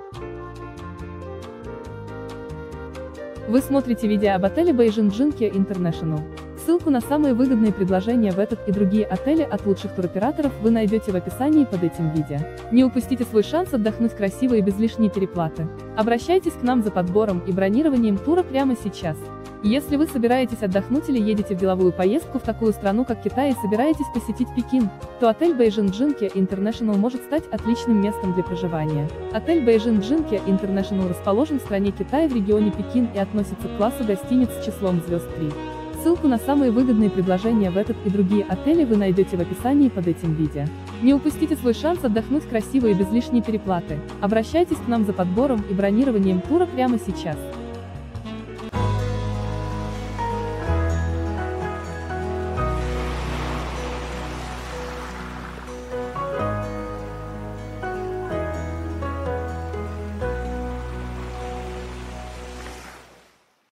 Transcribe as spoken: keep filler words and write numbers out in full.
Вы смотрите видео об отеле Beijing Jinke International. Ссылку на самые выгодные предложения в этот и другие отели от лучших туроператоров вы найдете в описании под этим видео. Не упустите свой шанс отдохнуть красиво и без лишней переплаты. Обращайтесь к нам за подбором и бронированием тура прямо сейчас. Если вы собираетесь отдохнуть или едете в деловую поездку в такую страну, как Китай, и собираетесь посетить Пекин, то отель Beijing Jinke International может стать отличным местом для проживания. Отель Beijing Jinke International расположен в стране Китай в регионе Пекин и относится к классу гостиниц с числом звезд три. Ссылку на самые выгодные предложения в этот и другие отели вы найдете в описании под этим видео. Не упустите свой шанс отдохнуть красиво и без лишней переплаты. Обращайтесь к нам за подбором и бронированием тура прямо сейчас.